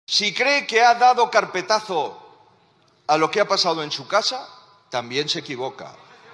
Si cree que ha dado carpetazo a lo que ha pasado en su casa, también se equivoca.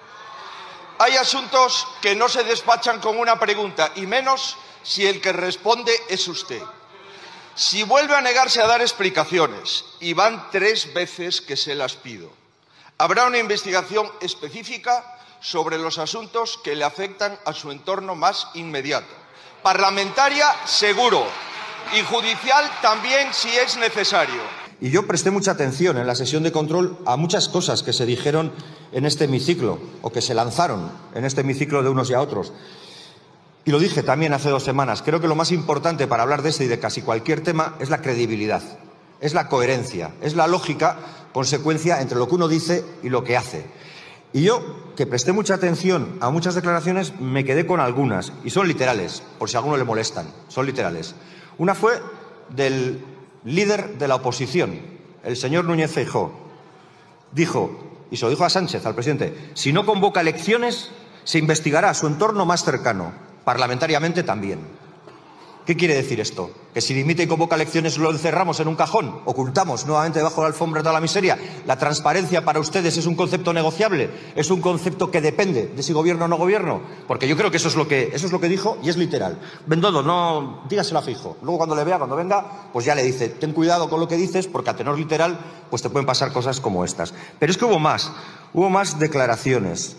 Hay asuntos que no se despachan con una pregunta, y menos si el que responde es usted. Si vuelve a negarse a dar explicaciones, y van 3 veces que se las pido, habrá una investigación específica sobre los asuntos que le afectan a su entorno más inmediato. Parlamentaria, seguro, y judicial también, si es necesario. Y yo presté mucha atención en la sesión de control a muchas cosas que se dijeron en este hemiciclo, o que se lanzaron en este hemiciclo de unos y a otros. Y lo dije también hace 2 semanas. Creo que lo más importante para hablar de este y de casi cualquier tema es la credibilidad, es la coherencia, es la lógica consecuencia entre lo que uno dice y lo que hace. Y yo, que presté mucha atención a muchas declaraciones, me quedé con algunas, y son literales, por si a alguno le molestan, son literales. Una fue del líder de la oposición, el señor Núñez Feijóo. Dijo, y se lo dijo a Sánchez, al presidente, si no convoca elecciones, se investigará a su entorno más cercano, parlamentariamente también. ¿Qué quiere decir esto? ¿Que si dimite y convoca elecciones lo encerramos en un cajón? ¿Ocultamos nuevamente debajo de la alfombra toda la miseria? ¿La transparencia para ustedes es un concepto negociable? ¿Es un concepto que depende de si gobierno o no gobierno? Porque yo creo que eso es lo que dijo y es literal. Bendodo, no dígaselo a Feijóo. Luego cuando le vea, cuando venga, pues ya le dice, ten cuidado con lo que dices porque a tenor literal pues te pueden pasar cosas como estas. Pero es que hubo más declaraciones.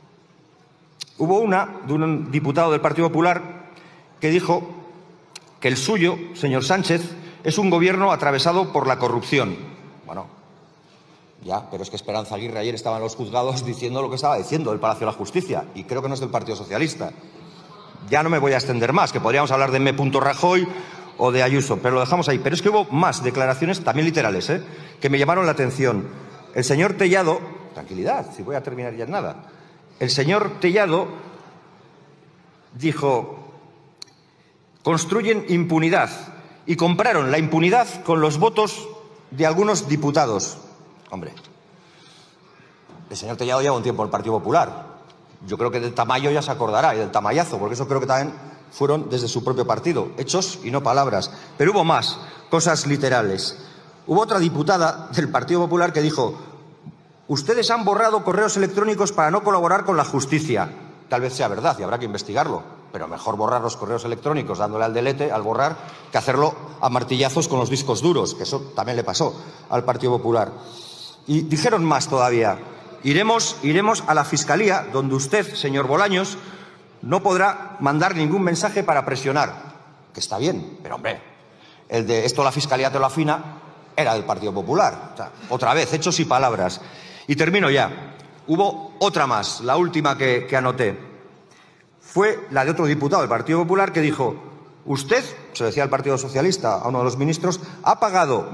Hubo una de un diputado del Partido Popular que dijo que el suyo, señor Sánchez, es un gobierno atravesado por la corrupción. Bueno, ya, pero es que Esperanza Aguirre ayer estaba en los juzgados diciendo lo que estaba diciendo del Palacio de la Justicia, y creo que no es del Partido Socialista. Ya no me voy a extender más, que podríamos hablar de M. Rajoy o de Ayuso, pero lo dejamos ahí. Pero es que hubo más declaraciones, también literales, que me llamaron la atención. El señor Tellado, tranquilidad, si voy a terminar ya en nada. El señor Tellado dijo: construyen impunidad y compraron la impunidad con los votos de algunos diputados. Hombre, el señor Tellado lleva un tiempo en el Partido Popular. Yo creo que del Tamayo ya se acordará, y del Tamayazo, porque eso creo que también fueron desde su propio partido. Hechos y no palabras. Pero hubo más cosas literales. Hubo otra diputada del Partido Popular que dijo: ustedes han borrado correos electrónicos para no colaborar con la justicia. Tal vez sea verdad y habrá que investigarlo, pero mejor borrar los correos electrónicos dándole al delete, al borrar, que hacerlo a martillazos con los discos duros, que eso también le pasó al Partido Popular. Y dijeron más todavía: iremos a la Fiscalía, donde usted, señor Bolaños, no podrá mandar ningún mensaje para presionar. Que está bien, pero hombre, el de esto la Fiscalía te lo afina era del Partido Popular. O sea, otra vez, hechos y palabras. Y termino ya. Hubo otra más, la última que anoté. Fue la de otro diputado del Partido Popular que dijo: usted, se lo decía al Partido Socialista, a uno de los ministros, ha pagado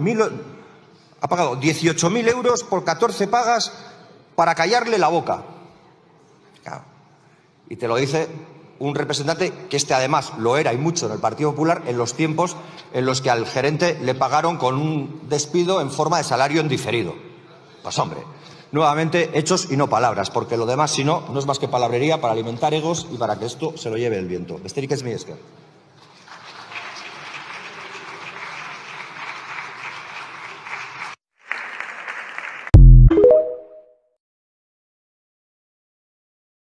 18.000 euros por 14 pagas para callarle la boca. Claro. Y te lo dice un representante que además lo era y mucho en el Partido Popular en los tiempos en los que al gerente le pagaron con un despido en forma de salario en diferido. Pues hombre, nuevamente hechos y no palabras, porque lo demás, si no, no es más que palabrería para alimentar egos y para que esto se lo lleve el viento. Besterik ez mila esker.